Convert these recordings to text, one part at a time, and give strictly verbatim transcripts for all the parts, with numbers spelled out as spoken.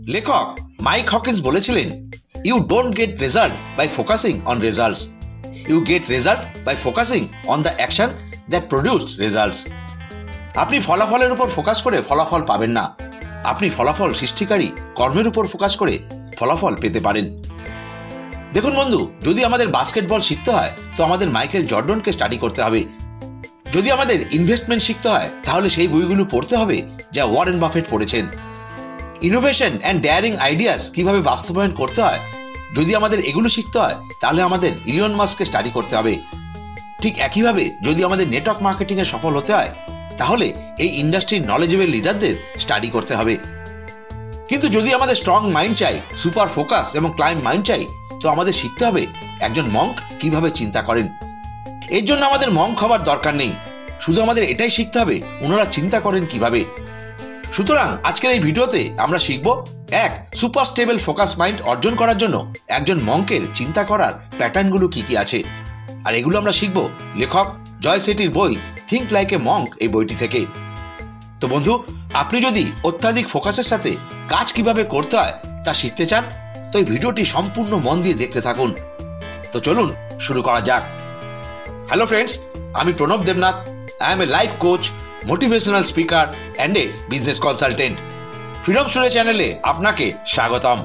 লেখক Mike Hawkins বলেছিলেন, you don't get result by focusing on results, you get result by focusing on the action that produce results. আপনি ফলাফলের উপর focus করে ফলাফল পাবেন না, আপনি ফলাফল সৃষ্টিকারী কর্মের উপর ফোকাস করে ফলাফল পেতে পারেন। দেখুন বন্ধু, যদি আমাদের বাস্কেটবল শিখতে হয় তো আমাদের মাইকেল জর্ডনকে স্টাডি করতে হবে। যদি আমাদের ইনভেস্টমেন্ট শিখতে হয় তাহলে সেই বইগুলো পড়তে হবে যা ওয়ারেন বাফেট পড়েছেন। ইনোভেশন অ্যান্ড ডেয়ারিং আইডিয়াস কিভাবে বাস্তবায়ন করতে হয়, যদি আমাদের এগুলো শিখতে হয় তাহলে আমাদের ইলন মাস্ককে স্টাডি করতে হবে। ঠিক একইভাবে যদি আমাদের নেটওয়ার্ক মার্কেটিং এ সফল হতে হয় তাহলে এই ইন্ডাস্ট্রির নলেজেবল লিডারদের স্টাডি করতে হবে। কিন্তু যদি আমাদের স্ট্রং মাইন্ড চাই, সুপার ফোকাস এবং ক্লাইম মাইন্ড চাই, তো আমাদের শিখতে হবে একজন মঙ্ক কিভাবে চিন্তা করেন। এর জন্য আমাদের মঙ্ক হবার দরকার নেই, শুধু আমাদের এটাই শিখতে হবে ওনারা চিন্তা করেন কিভাবে। সুতরাং আজকের এই ভিডিওতে আমরা শিখব এক, সুপার স্টেবল ফোকাস মাইন্ড অর্জন করার জন্য একজন মঙ্কের চিন্তা করার প্যাটার্নগুলো কি কি আছে। আর এগুলো আমরা শিখব লেখক জয় শেঠির বই থিঙ্ক লাইক এ মঙ্ক এই বইটি থেকে। তো বন্ধু, আপনি যদি অত্যাধিক ফোকাসের সাথে কাজ কিভাবে করতে হয় তা শিখতে চান তো এই ভিডিওটি সম্পূর্ণ মন দিয়ে দেখতে থাকুন। তো চলুন শুরু করা যাক। হ্যালো ফ্রেন্ডস, আমি Pranab Debnath. I am a life coach, motivational speaker and a business consultant. Freedom story চ্যানেলে আপনাকে স্বাগতম।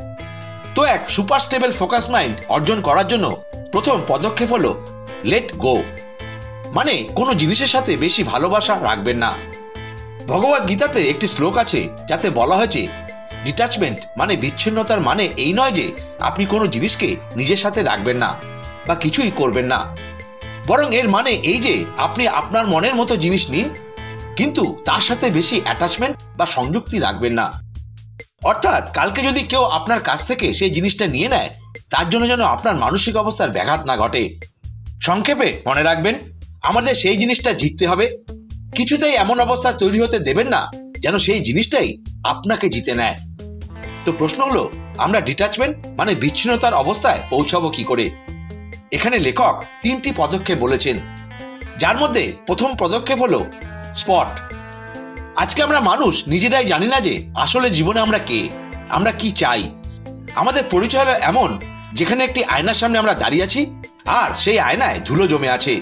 তো এক সুপার স্টেবল ফোকাস মাইন্ড অর্জন করার জন্য প্রথম পদক্ষেপ হলো লেট গো, মানে কোনো জিনিসের সাথে বেশি ভালোবাসা রাখবেন না। ভগবদ গীতাতে একটি শ্লোক আছে যাতে বলা হয়েছে ডিটাচমেন্ট মানে বিচ্ছিন্নতার মানে এই নয় যে আপনি কোনো জিনিসকে নিজের সাথে রাখবেন না বা কিছুই করবেন না, বরং এর মানে এই যে আপনি আপনার মনের মতো জিনিস নিন কিন্তু তার সাথে বেশি অ্যাটাচমেন্ট বা সংযুক্তি রাখবেন না। অর্থাৎ কালকে যদি কেউ আপনার কাছ থেকে সেই জিনিসটা নিয়ে নেয় তার জন্য যেন আপনার মানসিক অবস্থার ব্যাঘাত না ঘটে। সংক্ষেপে মনে রাখবেন, আমাদের সেই জিনিসটা জিততে হবে, কিছুতেই এমন অবস্থা তৈরি হতে দেবেন না যেন সেই জিনিসটাই আপনাকে জিতে নেয়। তো প্রশ্ন হলো, আমরা ডিটাচমেন্ট মানে বিচ্ছিন্নতার অবস্থায় পৌঁছাবো কি করে? এখানে লেখক তিনটি পদক্ষেপ বলেছেন, যার মধ্যে প্রথম পদক্ষেপ হলো স্পট। আজকে আমরা মানুষ নিজেরাই জানি না যে আসলে জীবনে আমরা কে, আমরা কি চাই। আমাদের পরিচয় হলো এমন যেখানে একটি আয়নার সামনে আমরা দাঁড়িয়ে আছি আর সেই আয়নায় ধুলো জমে আছে।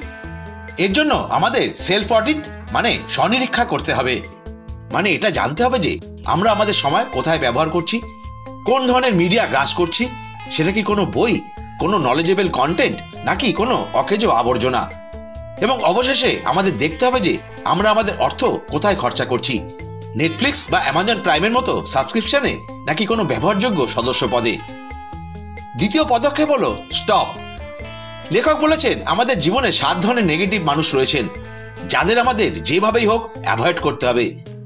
এর জন্য আমাদের সেলফ অডিট মানে স্বনিরীক্ষা করতে হবে। মানে এটা জানতে হবে যে আমরা আমাদের সময় কোথায় ব্যবহার করছি, কোন ধরনের মিডিয়া গ্রাস করছি, সেটা কি কোনো বই, কোনো নলেজেবল কন্টেন্ট নাকি কোনো অকেজো আবর্জনা। এবং অবশেষে আমাদের দেখতে হবে যে আমরা আমাদের অর্থ কোথায় খরচা করছি, নেটফ্লিক্স বা অ্যামাজন প্রাইমের মতো সাবস্ক্রিপশনে নাকি কোনো ব্যবহারযোগ্য সদস্য পদে। দ্বিতীয় পদক্ষেপ হলো স্টপ। লেখক বলেছেন আমাদের জীবনে সাত ধরনের নেগেটিভ মানুষ রয়েছেন যাদের আমাদের যেভাবেই হোক অ্যাভয়েড করতে হবে।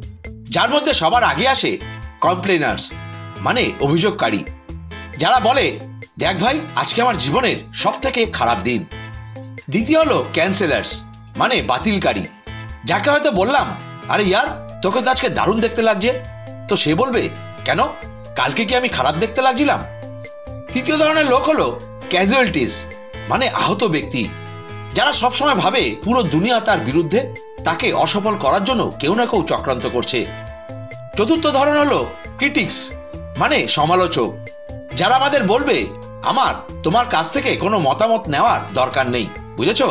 যার মধ্যে সবার আগে আসে কমপ্লেনার্স মানে অভিযোগকারী, যারা বলে দেখ ভাই আজকে আমার জীবনের সব থেকে খারাপ দিন। দ্বিতীয় হলো ক্যান্সেলার্স মানে বাতিলকারী, যাকে হয়তো বললাম আরে ইয়ার তোকে তো আজকে দারুণ দেখতে লাগছে, তো সে বলবে কেন, কালকে কি আমি খারাপ দেখতে লাগছিলাম? তৃতীয় ধরনের লোক হলো ক্যাজুয়ালিটিস মানে আহত ব্যক্তি, যারা সবসময় ভাবে পুরো দুনিয়া তার বিরুদ্ধে, তাকে অসফল করার জন্য কেউ না কেউ চক্রান্ত করছে। চতুর্থ ধরন হলো ক্রিটিক্স মানে সমালোচক, যারা আমাদের বলবে আমার তোমার কাছ থেকে কোনো মতামত নেওয়ার দরকার নেই, বুঝেছো?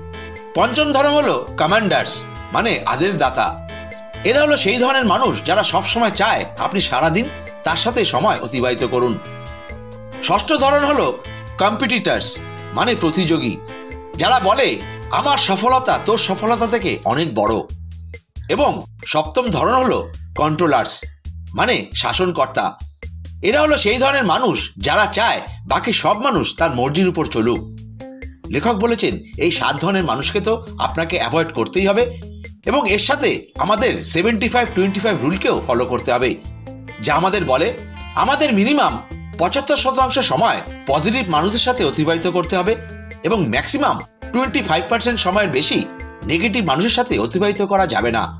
পঞ্চম ধরন হলো কমান্ডার্স মানে আদেশদাতা। এরা হলো সেই ধরনের মানুষ যারা সবসময় চায় আপনি সারাদিন তার সাথে সময় অতিবাহিত করুন। ষষ্ঠ ধরন হলো কম্পিটিটার্স মানে প্রতিযোগী, যারা বলে আমার সফলতা তোর সফলতা থেকে অনেক বড়। এবং সপ্তম ধরন হলো কন্ট্রোলার্স মানে শাসনকর্তা। এরা হলো সেই ধরনের মানুষ যারা চায় বাকি সব মানুষ তার মর্জির উপর চলুক। লেখক বলেছেন এই সাত ধরনের মানুষকে তো আপনাকে অ্যাভয়েড করতেই হবে এবং এর সাথে আমাদের সেভেন্টি ফাইভ টোয়েন্টি ফাইভ রুলকেও ফলো করতে হবে, যা আমাদের বলে আমাদের মিনিমাম পঁচাত্তর শতাংশ সময় পজিটিভ মানুষদের সাথে অতিবাহিত করতে হবে এবং ম্যাক্সিমাম টোয়েন্টি ফাইভ পার্সেন্ট সময়ের বেশি নেগেটিভ মানুষের সাথে অতিবাহিত করা যাবে না।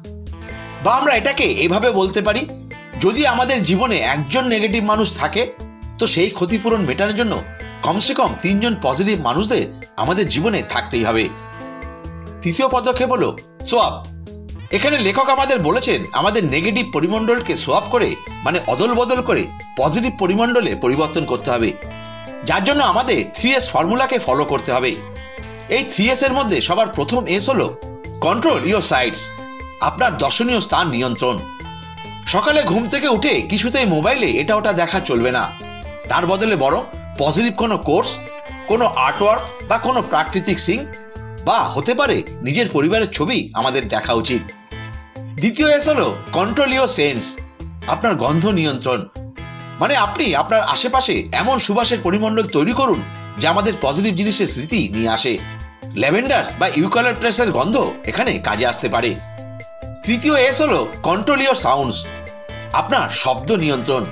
বা আমরা এটাকে এভাবে বলতে পারি, যদি আমাদের জীবনে একজন নেগেটিভ মানুষ থাকে তো সেই ক্ষতিপূরণ মেটানোর জন্য কমসে কম তিনজন পজিটিভ মানুষদের আমাদের জীবনে থাকতেই হবে। তৃতীয় পদক্ষেপ হলো সোয়াপ এখানে লেখক আমাদের বলেছেন আমাদের নেগেটিভ পরিমণ্ডলকে সোয়াপ করে মানে অদল বদল করে পজিটিভ পরিমণ্ডলে পরিবর্তন করতে হবে, যার জন্য আমাদের থ্রি এস ফর্মুলাকে ফলো করতে হবে। এই থ্রি এস এর মধ্যে সবার প্রথম এস হলো কন্ট্রোল ইওর সাইটস, আপনার দর্শনীয় স্থান নিয়ন্ত্রণ। সকালে ঘুম থেকে উঠে কিছুতেই মোবাইলে এটা ওটা দেখা চলবে না, তার বদলে বরং পজিটিভ কোনো কোর্স, কোনো আর্টওয়ার্ক বা কোনো প্রাকৃতিক সিন বা হতে পারে নিজের পরিবারের ছবি আমাদের দেখা উচিত। দ্বিতীয় এস হলো কন্ট্রোল ইওর সেন্স, আপনার গন্ধ নিয়ন্ত্রণ। মানে আপনি আপনার আশেপাশে এমন সুবাসের পরিমণ্ডল তৈরি করুন যা আমাদের পজিটিভ জিনিসের স্মৃতি নিয়ে আসে। ল্যাভেন্ডার্স বা ইউক্যালিপটাসের গন্ধ এখানে কাজে আসতে পারে। তৃতীয় এস হলো কন্ট্রোল ইওর সাউন্ডস, আপনার শব্দ নিয়ন্ত্রণ।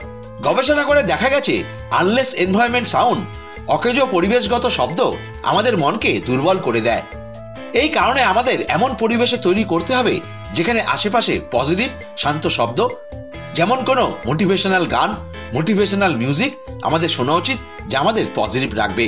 গবেষণা করে দেখা গেছে আনলেস এনভায়রনমেন্ট সাউন্ড, অকেজ পরিবেশগত শব্দ আমাদের মনকে দুর্বল করে দেয়। এই কারণে আমাদের এমন পরিবেশে তৈরি করতে হবে যেখানে আশেপাশে পজিটিভ শান্ত শব্দ, যেমন কোনো মোটিভেশনাল গান, মোটিভেশনাল মিউজিক আমাদের শোনা উচিত যা আমাদের পজিটিভ রাখবে।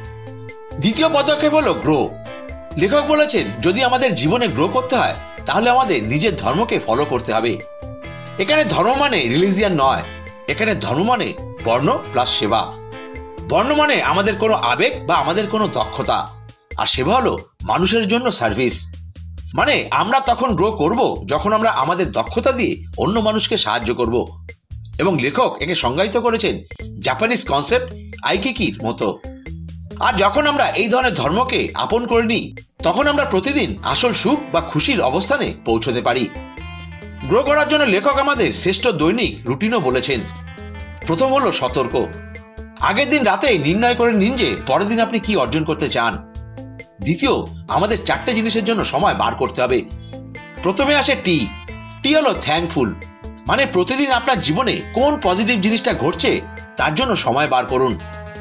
দ্বিতীয় পদক্ষেপ হলো গ্রো। লেখক বলেছেন যদি আমাদের জীবনে গ্রো করতে হয় তাহলে আমাদের নিজের ধর্মকে ফলো করতে হবে। এখানে ধর্ম মানে রিলিজিয়ান নয়, এখানে ধর্ম মানে বর্ণ প্লাস সেবা। বর্ণ মানে আমাদের কোনো আবেগ বা আমাদের কোনো দক্ষতা, আর সেবা হলো মানুষের জন্য সার্ভিস। মানে আমরা তখন গ্রো করব যখন আমরা আমাদের দক্ষতা দিয়ে অন্য মানুষকে সাহায্য করব। এবং লেখক একে সংজ্ঞায়িত করেছেন জাপানিজ কনসেপ্ট আইকিকির মতো। আর যখন আমরা এই ধরনের ধর্মকে আপন করে নিই তখন আমরা প্রতিদিন আসল সুখ বা খুশির অবস্থানে পৌঁছতে পারি। গ্রো করার জন্য লেখক আমাদের শ্রেষ্ঠ দৈনিক রুটিনও বলেছেন। প্রথম হলো সতর্ক, আগের দিন রাতে নির্ণয় করে নিন যে পরের দিন আপনি কি অর্জন করতে চান। দ্বিতীয়, আমাদের চারটে জিনিসের জন্য সময় বার করতে হবে। প্রথমে আসে টি। টি হলো থ্যাঙ্কফুল, মানে প্রতিদিন আপনার জীবনে কোন পজিটিভ জিনিসটা ঘটছে তার জন্য সময় বার করুন।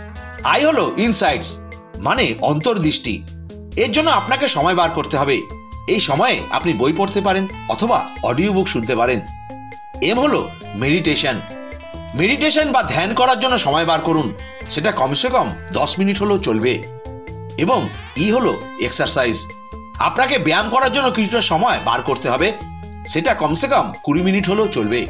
আই হলো ইনসাইটস, মানে অন্তর্দৃষ্টি, এর জন্য আপনাকে সময় বার করতে হবে। এই সময়ে আপনি বই পড়তে পারেন অথবা অডিও বুক শুনতে পারেন। এম হলো মেডিটেশন। মেডিটেশন বা ধ্যান করার জন্য সময় বার করুন, সেটা কমসে কম দশ মিনিট হলেও চলবে। এবং ই হলো এক্সারসাইজ, আপনাকে ব্যায়াম করার জন্য কিছুটা সময় বার করতে হবে, সেটা কমসে কম কুড়ি মিনিট হলেও চলবে।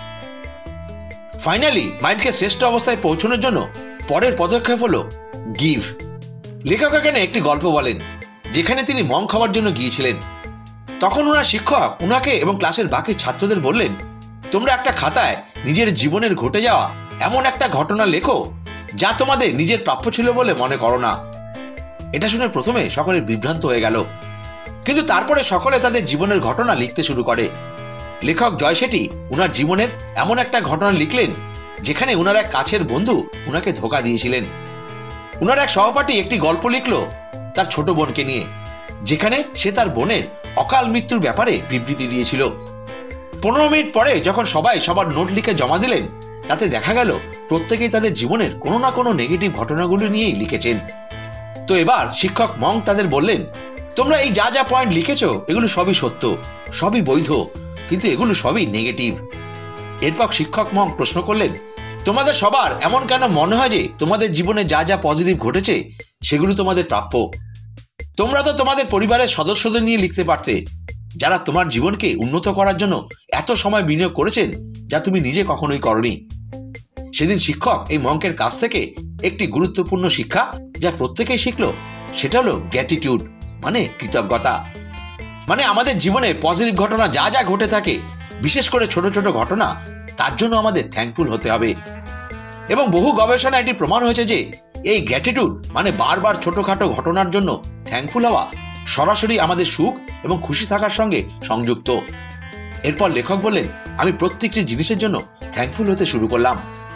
ফাইনালি মাইন্ডকে শ্রেষ্ঠ অবস্থায় পৌঁছানোর জন্য পরের পদক্ষেপ হলো গিভ। লেখক এখানে একটি গল্প বলেন যেখানে তিনি মম খাওয়ার জন্য গিয়েছিলেন। তখন ওনার শিক্ষক উনাকে এবং ক্লাসের বাকি ছাত্রদের বললেন, তোমরা একটা খাতায় নিজের জীবনের ঘটে যাওয়া এমন একটা ঘটনা লেখো যা তোমাদের নিজের প্রাপ্য ছিল বলে মনে করো না। এটা শুনে প্রথমে সকলে বিভ্রান্ত হয়ে গেল, কিন্তু তারপরে সকলে তাদের জীবনের ঘটনা লিখতে শুরু করে। লেখক জয় শেঠি উনার জীবনের এমন একটা ঘটনা লিখলেন যেখানে উনার এক কাছের বন্ধু উনাকে ধোঁকা দিয়েছিলেন। উনার এক সহপাঠী একটি গল্প লিখল তার ছোট বোনকে নিয়ে, যেখানে সে তার বোনের অকাল মৃত্যুর ব্যাপারে বিবৃতি দিয়েছিল। পনেরো মিনিট পরে যখন সবাই সবার নোট লিখে জমা দিলেন তাতে দেখা গেল প্রত্যেকেই তাদের জীবনের কোনো না কোনো নেগেটিভ ঘটনাগুলো নিয়েই লিখেছেন। তো এবার শিক্ষক মং তাদের বললেন, তোমরা এই যা যা পয়েন্ট লিখেছ এগুলো সবই সত্য, সবই বৈধ, কিন্তু এগুলো সবই নেগেটিভ। এরপর শিক্ষক মং প্রশ্ন করলেন, তোমাদের সবার এমন কেন মনে হয় যে তোমাদের জীবনে যা যা পজিটিভ ঘটেছে সেগুলো তোমাদের প্রাপ্য? তোমরা তো তোমাদের পরিবারের সদস্যদের নিয়ে লিখতে পারতে, যারা তোমার জীবনকে উন্নত করার জন্য এত সময় বিনিয়োগ করেছেন যা তুমি নিজে কখনোই করনি। সেদিন শিক্ষক এই মঙ্কের কাছ থেকে একটি গুরুত্বপূর্ণ শিক্ষা যা প্রত্যেকেই শিখল, সেটা হলো গ্র্যাটিটিউড, মানে কৃতজ্ঞতা। মানে আমাদের জীবনে পজিটিভ ঘটনা যা যা ঘটে থাকে, বিশেষ করে ছোট ছোট ঘটনা, তার জন্য আমাদের থ্যাঙ্কফুল হতে হবে। এবং বহু গবেষণা এটি প্রমাণ হয়েছে যে এই গ্র্যাটিটিউড মানে বারবার ছোটখাটো ঘটনার জন্য থ্যাঙ্কফুল হওয়া সরাসরি আমাদের সুখ এবং খুশি থাকার সঙ্গে সংযুক্ত। এরপর লেখক বললেন, আমি প্রত্যেকটি জিনিসের জন্য থ্যাঙ্কফুল হতে শুরু করলাম।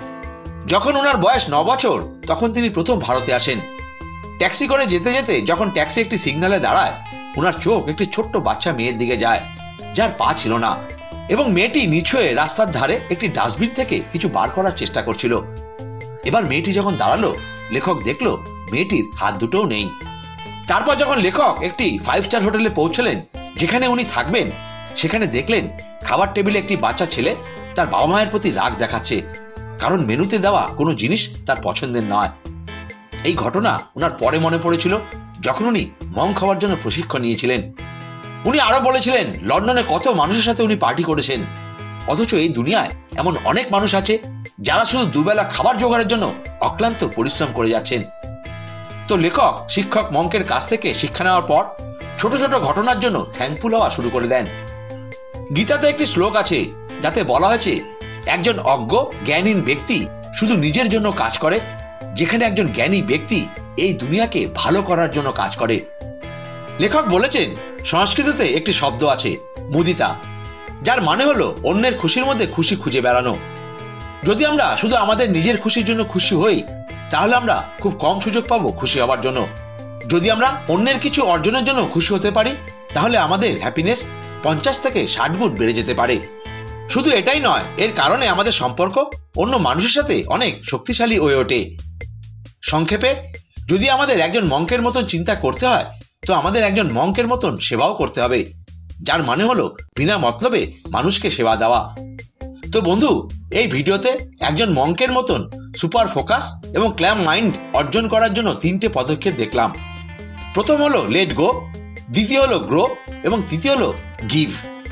যখন ওনার বয়স ন বছর তখন তিনি প্রথম ভারতে আসেন। ট্যাক্সি করে যেতে যেতে যখন ট্যাক্সি একটি সিগন্যালে দাঁড়ায়, ওনার চোখ একটি ছোট্ট বাচ্চা মেয়ের দিকে যায় যার পা ছিল না, এবং মেয়েটি নিচু হয়ে রাস্তার ধারে একটি ডাস্টবিন থেকে কিছু বার করার চেষ্টা করছিল। এবার মেয়েটি যখন দাঁড়ালো, লেখক দেখলো মেয়েটির হাত দুটোও নেই। তারপর যখন লেখক একটি ফাইভ স্টার হোটেলে পৌঁছলেন যেখানে উনি থাকবেন, সেখানে দেখলেন খাবার টেবিলে একটি বাচ্চা ছেলে তার বাবা মায়ের প্রতি রাগ দেখাচ্ছে, কারণ মেনুতে দেওয়া কোনো জিনিস তার পছন্দের নয়। এই ঘটনা ওনার পরে মনে পড়েছিল যখন উনি মম খাওয়ার জন্য প্রশিক্ষণ নিয়েছিলেন। উনি আরো বলেছিলেন লন্ডনে কত মানুষের সাথে উনি পার্টি করেছেন, অথচ এই দুনিয়ায় এমন অনেক মানুষ আছে যারা শুধু দুবেলা খাবার জোগাড়ের জন্য অক্লান্ত পরিশ্রম করে যাচ্ছেন। তো লেখক শিক্ষক মঙ্কের কাছ থেকে শিক্ষা নেওয়ার পর ছোট ছোট ঘটনার জন্য থ্যাঙ্কফুল হওয়া শুরু করে দেন। গীতাতে একটি শ্লোক আছে যাতে বলা হয়েছে একজন অজ্ঞ জ্ঞানহীন ব্যক্তি শুধু নিজের জন্য কাজ করে, যেখানে একজন জ্ঞানী ব্যক্তি এই দুনিয়াকে ভালো করার জন্য কাজ করে। লেখক বলেছেন সংস্কৃততে একটি শব্দ আছে মুদিতা, যার মানে হলো অন্যের খুশির মধ্যে খুশি খুঁজে বেড়ানো। যদি আমরা শুধু আমাদের নিজের খুশির জন্য খুশি হই তাহলে আমরা খুব কম সুযোগ পাবো খুশি হওয়ার জন্য। যদি আমরা অন্যের কিছু অর্জনের জন্য খুশি হতে পারি তাহলে আমাদের হ্যাপিনেস পঞ্চাশ থেকে ষাট গুণ বেড়ে যেতে পারে। শুধু এটাই নয়, এর কারণে আমাদের সম্পর্ক অন্য মানুষের সাথে অনেক শক্তিশালী হয়ে ওঠে। সংক্ষেপে, যদি আমাদের একজন মঙ্কের মতন চিন্তা করতে হয় তো আমাদের একজন মঙ্কের মতন সেবাও করতে হবে, যার মানে হলো বিনা মতলবে মানুষকে সেবা দেওয়া। তো বন্ধু, এই ভিডিওতে একজন মঙ্কের মতন সুপার ফোকাস এবং ক্ল্যাম মাইন্ড অর্জন করার জন্য তিনটে পদক্ষেপ দেখলাম। প্রথম হলো লেট গো, দ্বিতীয় হলো গ্রো এবং তৃতীয় হলো গিভ।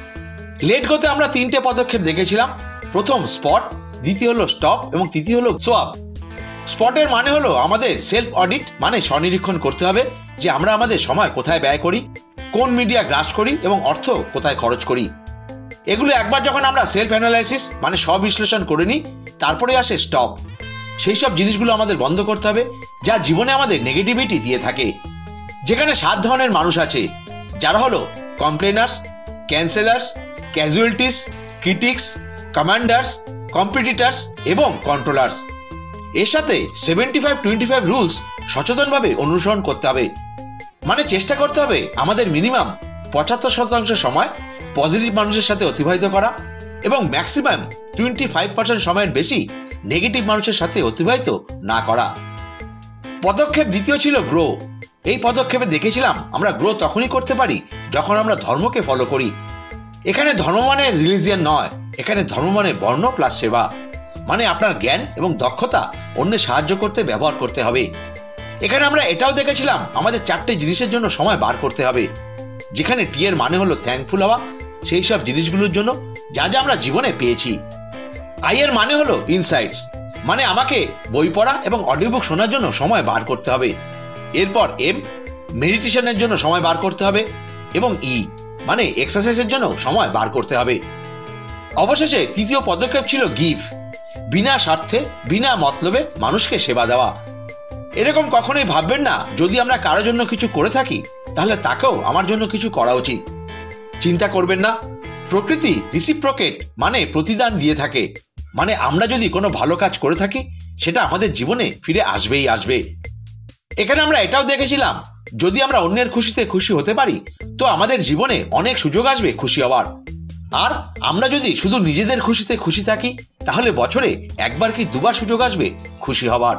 লেট গোতে আমরা তিনটে পদক্ষেপ দেখেছিলাম। প্রথম স্পট, দ্বিতীয় হলো স্টপ এবং তৃতীয় হলো সোয়াপ। স্পটের মানে হলো আমাদের সেলফ অডিট, মানে স্বনিরীক্ষণ করতে হবে যে আমরা আমাদের সময় কোথায় ব্যয় করি, কোন মিডিয়া গ্রাস করি এবং অর্থ কোথায় খরচ করি। এগুলো একবার যখন আমরা সেলফ অ্যানালাইসিস মানে স্ববিশ্লেষণ করে নিই, তারপরে আসে স্টপ। সেই সব জিনিসগুলো আমাদের বন্ধ করতে হবে যা জীবনে আমাদের নেগেটিভিটি দিয়ে থাকে। যেখানে সাত ধরনের মানুষ আছে, যারা হলো complainers, cancellers, casualties, critics, commanders, competitors এবং কন্ট্রোলার্স। এর সাথে seventy five twenty five rules সচেতনভাবে অনুসরণ করতে হবে। মানে চেষ্টা করতে হবে আমাদের মিনিমাম পঁচাত্তর শতাংশ সময় পজিটিভ মানুষের সাথে অতিবাহিত করা এবং ম্যাক্সিমাম টোয়েন্টি ফাইভ পার্সেন্ট সময়ের বেশি নেগেটিভ মানুষের সাথে অতিবাহিত না করা। পদক্ষেপ দ্বিতীয় ছিল গ্রো। এই পদক্ষেপে দেখেছিলাম আমরা গ্রো তখনই করতে পারি যখন আমরা ধর্মকে ফলো করি। এখানে ধর্ম মানে রিলিজিয়ান নয়, এখানে ধর্ম মানে বর্ণ প্লাস সেবা, মানে আপনার জ্ঞান এবং দক্ষতা অন্যের সাহায্য করতে ব্যবহার করতে হবে। এখানে আমরা এটাও দেখেছিলাম আমাদের চারটে জিনিসের জন্য সময় বার করতে হবে, যেখানে টি এর মানে হলো থ্যাঙ্কফুল হওয়া সেই সব জিনিসগুলোর জন্য যা যা আমরা জীবনে পেয়েছি। আই এর মানে হলো ইনসাইটস, মানে আমাকে বই পড়া এবং অডিও বুক শোনার জন্য সময় বার করতে হবে। এরপর এম, মেডিটেশনের জন্য সময় বার করতে হবে এবং ই মানে এক্সারসাইজের জন্য সময় বার করতে হবে। অবশেষে তৃতীয় পদক্ষেপ ছিল গিভ, বিনা স্বার্থে বিনা মতলবে মানুষকে সেবা দেওয়া। এরকম কখনোই ভাববেন না যদি আমরা কারোর জন্য কিছু করে থাকি তাহলে তাকেও আমার জন্য কিছু করা উচিত। চিন্তা করবেন না, প্রকৃতি রিসিপ্রোকেট মানে প্রতিদান দিয়ে থাকে, মানে আমরা যদি কোনো ভালো কাজ করে থাকি সেটা আমাদের জীবনে ফিরে আসবেই আসবে। এখানে আমরা এটাও দেখেছিলাম যদি আমরা অন্যের খুশিতে খুশি হতে পারি তো আমাদের জীবনে অনেক সুযোগ আসবে খুশি হওয়ার। আর আমরা যদি শুধু নিজেদের খুশিতে খুশি থাকি তাহলে বছরে একবার কি দুবার সুযোগ আসবে খুশি হওয়ার।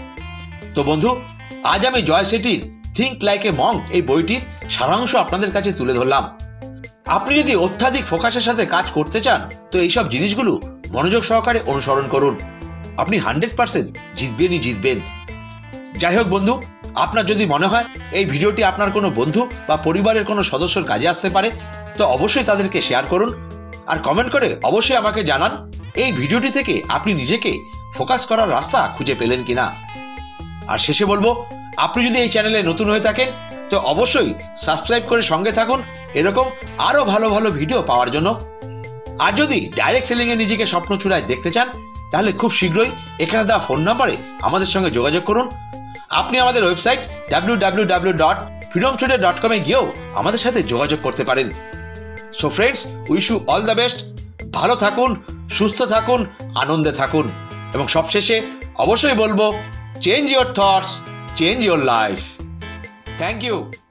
তো বন্ধু, আজ আমি জয় শেঠির থিঙ্ক লাইক এ মঙ্ক এই বইটির সারাংশ আপনাদের কাছে তুলে ধরলাম। আপনি যদি অত্যাধিক ফোকাসের সাথে কাজ করতে চান তো এইসব জিনিসগুলো মনোযোগ সহকারে অনুসরণ করুন, আপনি হান্ড্রেড পার্সেন্ট জিতবেনই জিতবেন। যাই হোক বন্ধু, আপনার যদি মনে হয় এই ভিডিওটি আপনার কোনো বন্ধু বা পরিবারের কোনো সদস্যর কাজে আসতে পারে তো অবশ্যই তাদেরকে শেয়ার করুন আর কমেন্ট করে অবশ্যই আমাকে জানান এই ভিডিওটি থেকে আপনি নিজেকে ফোকাস করার রাস্তা খুঁজে পেলেন কিনা। আর শেষে বলবো, আপনি যদি এই চ্যানেলে নতুন হয়ে থাকেন তো অবশ্যই সাবস্ক্রাইব করে সঙ্গে থাকুন এরকম আরো ভালো ভালো ভিডিও পাওয়ার জন্য। আর যদি ডাইরেক্ট সেলিং এ নিজেকে স্বপ্ন চূড়ায় দেখতে চান তাহলে খুব শীঘ্রই এখানে দেওয়া ফোন নাম্বারে আমাদের সঙ্গে যোগাযোগ করুন। আপনি আমাদের website W W W dot freedom studio dot com এ গিয়েও আমাদের সাথে যোগাযোগ করতে পারেন। So friends, wish you all the best. ভালো থাকুন, সুস্থ থাকুন, আনন্দে থাকুন এবং সবশেষে অবশ্যই বলবো, change your thoughts, change your life. Thank you.